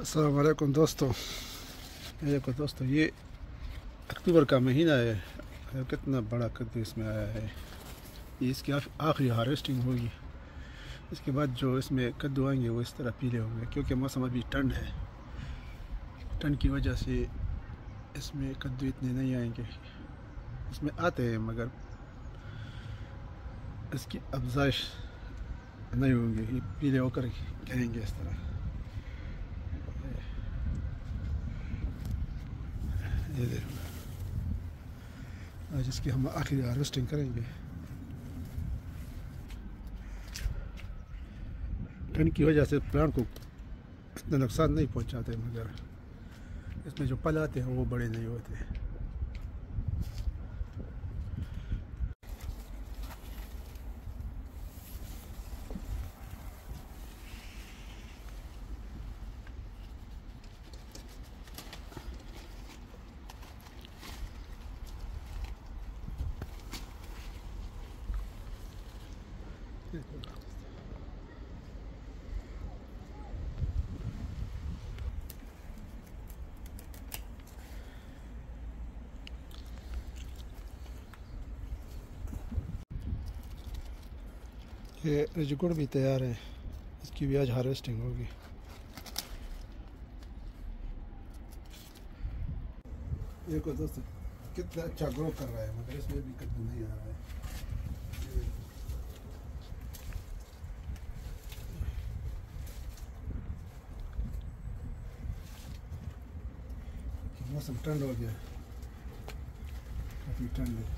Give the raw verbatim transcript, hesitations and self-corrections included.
अस्सलाम वालेकुम दोस्तों। देखो दोस्तों, ये अक्टूबर का महीना है। कितना बड़ा कद्दू इसमें आया है। ये इसकी आखिरी हार्वेस्टिंग होगी। इसके बाद जो इसमें कद्दू आएंगे वो इस तरह पीले होंगे, क्योंकि मौसम अभी ठंड है। ठंड की वजह से इसमें कद्दू इतने नहीं आएंगे। इसमें आते हैं मगर इसकी अफजाइश नहीं होंगे। ये पीले होकर गिरेंगे इस तरह। ये देखो, आज इसकी हम आखिरी हार्वेस्टिंग करेंगे। ठंड की वजह से प्लांट को इतना नुकसान नहीं पहुंचाते, मगर इसमें जो पल आते हैं वो बड़े नहीं होते। ये गुड़ भी तैयार है, इसकी भी आज हार्वेस्टिंग होगी। देखो दोस्तों, कितना अच्छा ग्रो कर रहा है, मगर इसमें भी कद्दू नहीं आ रहा है। मौसम ठंड हो गया, काफ़ी ठंड है।